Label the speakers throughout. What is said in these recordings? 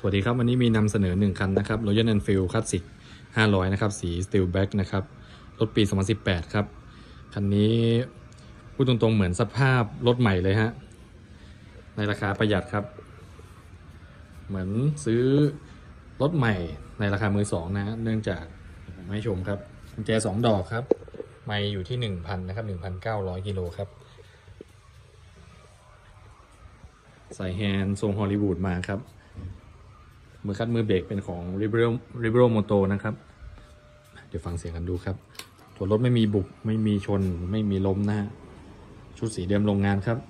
Speaker 1: วัสดีครับวันนี้มีนำเสนอ1คันนะครับ Royal Enfield Classic 500นะครับสี Steel Black นะครับรถปี2018ครับคันนี้พูดตรงๆเหมือนสภาพรถใหม่เลยฮะในราคาประหยัดครับเหมือนซื้อรถใหม่ในราคามือสองนะเนื่องจากผมให้ชมครับกุญแจ2 ดอกครับไมล์อยู่ที่ 1,000 นะครับ 1,900 กิโลครับใส่แฮนด์ทรงฮอลลีวูดมาครับมือคัดมือเบรกเป็นของ Rebel Moto นะครับเดี๋ยวฟังเสียงกันดูครับตัวรถไม่มีบุบไม่มีชนไม่มีล้มนะฮะชุดสีเดิมโรงงานครับ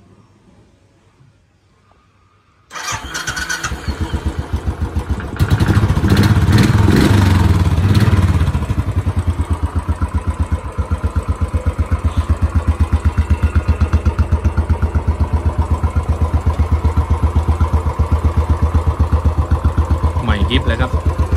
Speaker 1: ใหม่กิฟเลยครับ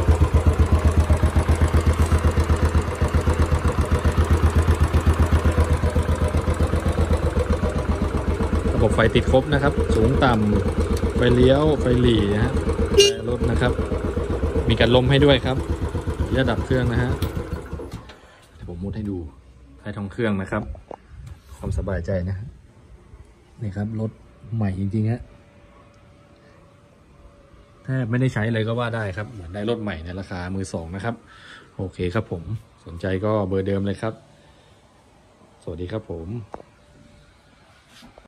Speaker 1: ระบบไฟติดครบนะครับสูงต่ำไฟเลี้ยวไฟหลีนะฮะรถนะครับมีการล้มให้ด้วยครับอย่าดับเครื่องนะฮะเดี๋ยวผมมุดให้ดูใต้ท้องเครื่องนะครับความสบายใจนะนี่ครับรถใหม่จริงๆฮะแทบไม่ได้ใช้เลยก็ว่าได้ครับเหมือนได้รถใหม่ในราคามือสองนะครับโอเคครับผมสนใจก็เบอร์เดิมเลยครับสวัสดีครับผม